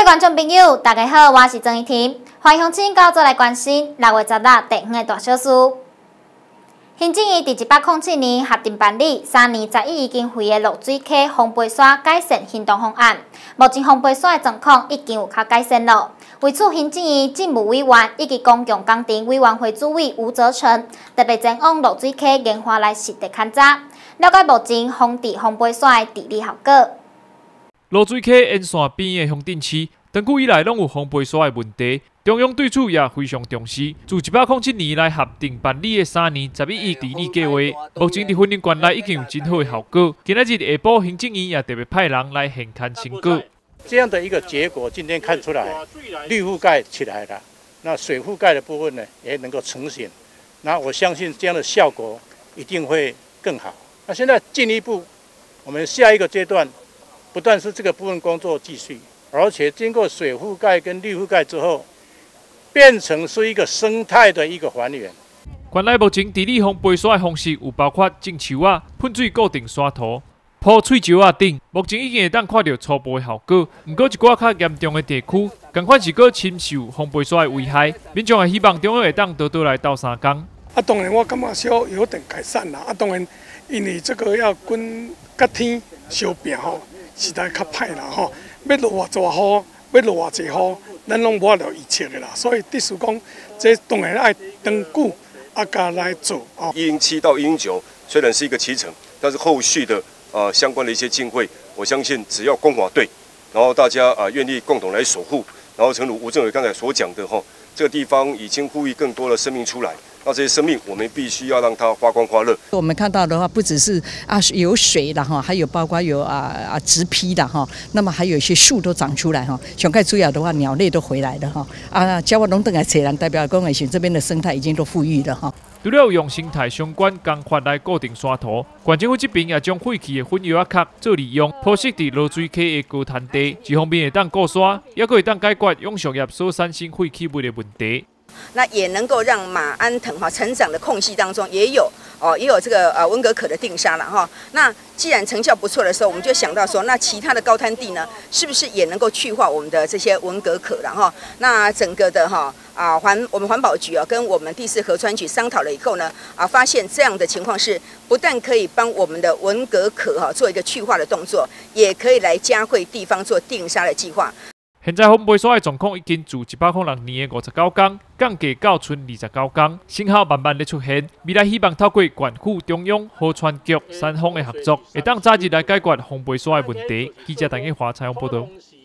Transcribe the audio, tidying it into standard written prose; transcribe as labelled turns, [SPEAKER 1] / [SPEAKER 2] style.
[SPEAKER 1] 观众朋友，大家好，我是曾怡婷，欢迎请到做来关心6月10日地方的大小事。行政院伫107年核定办理3年10亿已经费的落水溪风杯山改善行动方案，目前风杯山的状况已经有较改善了。为此，行政院政务委员以及公共工程委员会主委吴泽成特别前往落水溪研发来实地勘查，了解目前风治风杯山的治理效果。
[SPEAKER 2] 落水溪沿线边的风镇区，长久以来拢有风杯山的问题，中央对此也非常重视。自107年来核定办理的3年11亿治理计划，目前伫分林县内已经有真好的效果。今仔日下晡，行政院也特别派人来现勘成果。
[SPEAKER 3] 这样的一个结果，今天看出来，绿覆盖起来了，那水覆盖的部分呢，也能够成型。那我相信这样的效果一定会更好。那现在进一步，我们下一个阶段，不但是这个部分工作继续，而且经过水覆盖跟绿覆盖之后，变成是一个生态的一个还原。
[SPEAKER 2] 县内目前治理风杯山的方式有包括种树啊、喷水固定沙土、铺碎石啊等，目前已经会当看到初步的效果。不过一寡较严重的地区，同款是搁深受风杯山的危害，民众也希望中央会当多多来斗相共。
[SPEAKER 4] 当然我感觉小有点改善啦。当然因为这个要跟甲天相拼吼，实在较歹啦吼。要落偌大雨，要落偌济雨，咱拢无法度预测的啦。所以必须讲，这当然爱长久加来做哦。
[SPEAKER 5] 107到109虽然是一个期程，但是后续的相关的一些经费，我相信只要公华对，然后大家愿意共同来守护，然后诚如吴政委刚才所讲的这个地方已经呼吁更多的生命出来。那这些生命，我们必须要让它发光发热。
[SPEAKER 6] 我们看到的话，不只是有水的哈，还有包括有植批的哈，那么还有一些树都长出来哈。上盖主要的话，鸟类都回来了哈。叫我龙等来采蓝，代表公园县这边的生态已经都富裕了哈。
[SPEAKER 2] 除了用生态相关工法来固定沙土，县政府这边也将废弃的粉油壳做利用，铺设伫落水溪的高滩地，一方面会当固沙，也会当解决永续业所产生废弃物的问题。
[SPEAKER 7] 那也能够让马鞍藤成长的空隙当中也有这个文革可的定沙了哈。那既然成效不错的时候，我们就想到说，那其他的高滩地呢，是不是也能够去化我们的这些文革可了哈？那整个的我们环保局跟我们第4河川局商讨了以后呢，发现这样的情况是不但可以帮我们的文革可做一个去化的动作，也可以来加惠地方做定沙的计划。
[SPEAKER 2] 现在风杯山的状况已经自106年的59天降低到剩29天，成效慢慢的出现。未来希望透过县府、中央、河川局、三方的合作，会当早日来解决风杯山的问题。记者陈建华采访报道。